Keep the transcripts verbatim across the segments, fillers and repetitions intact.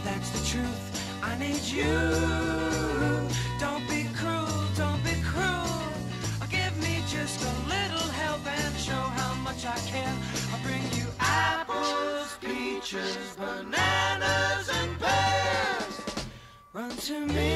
that's the truth. I need you. Don't be cruel, don't be cruel. Give me just a little help and show how much I care. I'll bring you apples, peaches, bananas, and pears. Run to me.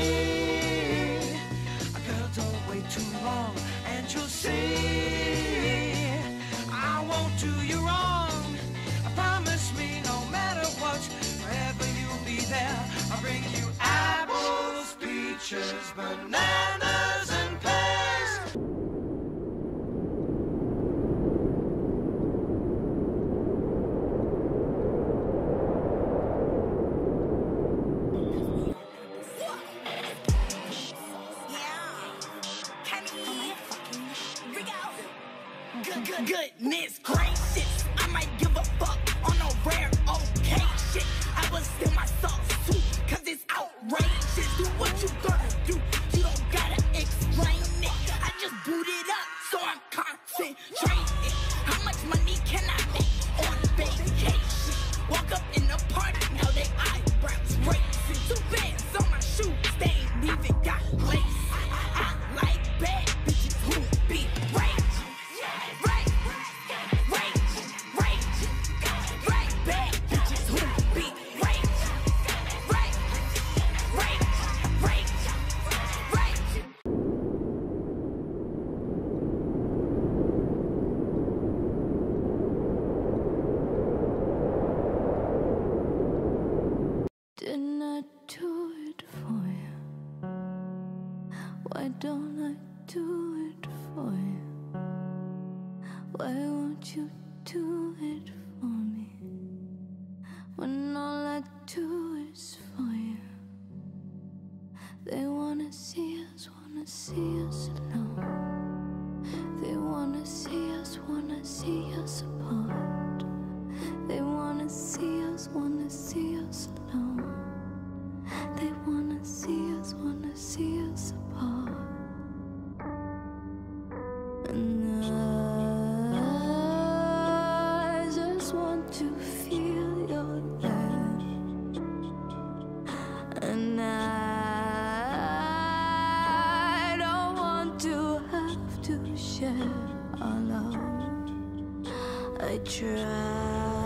Girl, don't wait too long, and you'll see I won't do you wrong. Promise me no matter what, wherever you'll be there. I'll bring you apples, peaches, bananas, and pears. Good, good, goodness gracious, I might give a fuck on a rare okay shit. I was in my sauce too, cause it's outrageous. Do what you gonna do, you don't gotta explain it. I just boot it up, so I'm concentrated. How much money can I make on vacation? Walk up in the party, now they eyebrows raising. Two bands on my shoes, they ain't even got lace. I like bad bitches who be right. Didn't I do it for you? Why don't I do it for you? Why won't you do it for me? When all I do is for you. They wanna see us, wanna see us alone. They wanna see us, wanna see us apart. They wanna see us, wanna see us alone. They wanna see us, wanna see us apart. And I just want to feel your love. And I don't want to have to share our love. I try